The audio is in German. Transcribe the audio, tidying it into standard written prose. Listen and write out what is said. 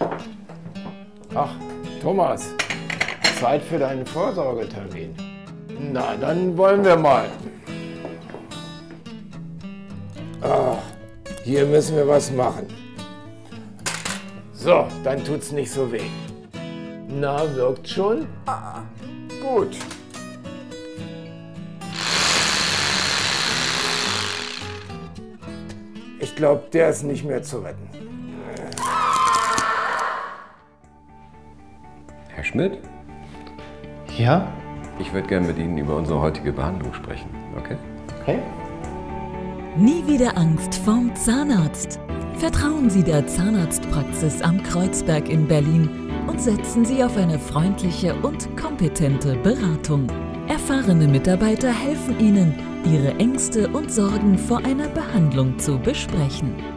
Ach, Thomas, Zeit für deinen Vorsorgetermin. Na, dann wollen wir mal. Ah, hier müssen wir was machen. So, dann tut's nicht so weh. Na, wirkt schon? Gut. Ich glaube, der ist nicht mehr zu retten. Herr Schmidt, Ja? ich würde gerne mit Ihnen über unsere heutige Behandlung sprechen, okay? Okay. Nie wieder Angst vorm Zahnarzt. Vertrauen Sie der Zahnarztpraxis am Kreuzberg in Berlin und setzen Sie auf eine freundliche und kompetente Beratung. Erfahrene Mitarbeiter helfen Ihnen, Ihre Ängste und Sorgen vor einer Behandlung zu besprechen.